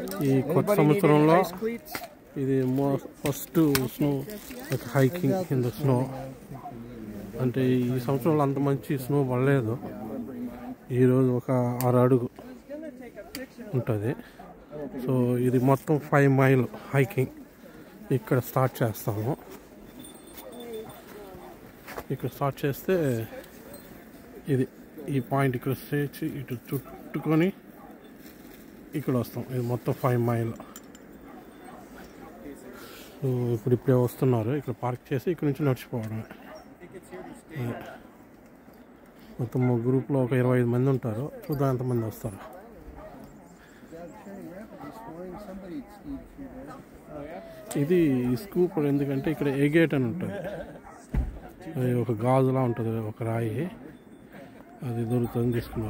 ఈ కొత్త సంవత్సరంలో ఇది first snow hiking in the snow. అంటే ఈ సంవత్సరంలో అంత మంచి స్నో పడలేదు. ఈరోజు ఒక 6 అడుగు ఉంటుంది. సో ఇది మొత్తం 5 మైల్ హైకింగ్. ఇక్కడ స్టార్ట్ చేస్తాము. ఇక్కడ స్టార్ట్ చేస్తే ఇది ఈ పాయింట్ ఇక్కడ చేసి ఇటు చుట్టుకొని ఇక్కడ వస్తాం. ఇది మొత్తం 5 మైల్. సో ఇప్పుడే వస్తున్నారు. ఇక్కడ పార్క్ చేసి ఇక్కడ నుంచి నడిచిపోవడమే. మొత్తం గ్రూప్లో ఒక 25 మంది ఉంటారు. చూద్దాం ఎంతమంది వస్తారు. ఇది స్కూప్ ఎందుకంటే ఇక్కడ ఎగేట్ అని ఉంటుంది. అది ఒక గాజులా ఉంటుంది, ఒక రాయి. అది దొరుకుతుంది తీసుకున్నారు.